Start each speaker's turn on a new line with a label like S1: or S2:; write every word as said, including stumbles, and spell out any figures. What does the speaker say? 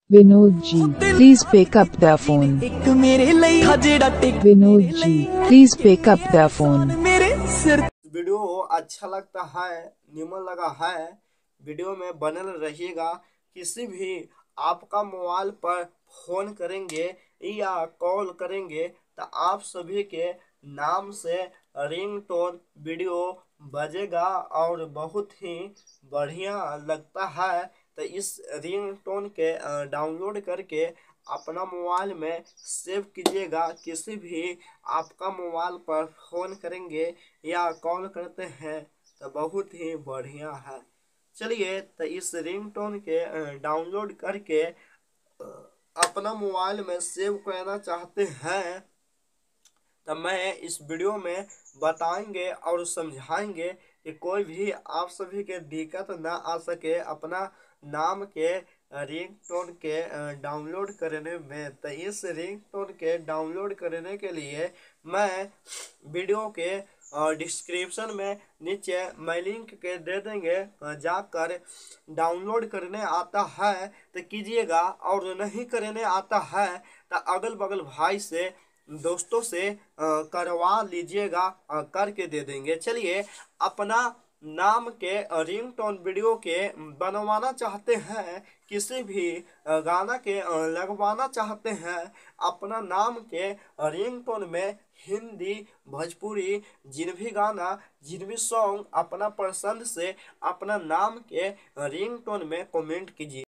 S1: Vinod ji, please pick up the phone. Vinod ji, please pick up the phone.
S2: Video अच्छा लगता है, निमन लगा है, वीडियो में बनल रहिएगा। किसी भी आपका मोबाइल पर फोन करेंगे या कॉल करेंगे तो आप सभी के नाम से रिंगटोन वीडियो बजेगा और बहुत ही बढ़िया लगता है। तो इस रिंगटोन के डाउनलोड करके अपना मोबाइल में सेव कीजिएगा। किसी भी आपका मोबाइल पर फोन करेंगे या कॉल करते हैं तो बहुत ही बढ़िया है। चलिए, तो इस रिंगटोन के डाउनलोड करके अपना मोबाइल में सेव करना चाहते हैं तो मैं इस वीडियो में बताएंगे और समझाएंगे कि कोई भी आप सभी के दिक्कत ना आ सके अपना नाम के रिंगटोन के डाउनलोड करने में। तो इस रिंगटोन के डाउनलोड करने के लिए मैं वीडियो के डिस्क्रिप्शन में नीचे मैं लिंक के दे देंगे, जाकर डाउनलोड करने आता है तो कीजिएगा, और नहीं करने आता है तो अगल बगल भाई से दोस्तों से करवा लीजिएगा, करके दे देंगे। चलिए, अपना नाम के रिंगटोन वीडियो के बनवाना चाहते हैं, किसी भी गाना के लगवाना चाहते हैं, अपना नाम के रिंगटोन में हिंदी भोजपुरी जिन भी गाना जिन भी सॉन्ग अपना पसंद से अपना नाम के रिंगटोन में कमेंट कीजिए।